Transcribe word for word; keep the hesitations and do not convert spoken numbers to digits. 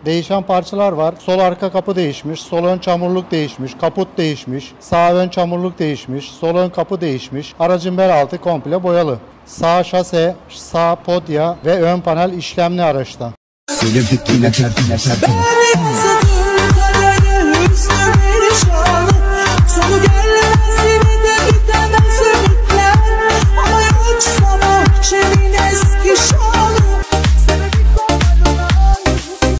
Değişen parçalar var. Sol arka kapı değişmiş, sol ön çamurluk değişmiş, kaput değişmiş, sağ ön çamurluk değişmiş, sol ön kapı değişmiş. Aracın bel altı komple boyalı. Sağ şase, sağ podya ve ön panel işlemli araçta.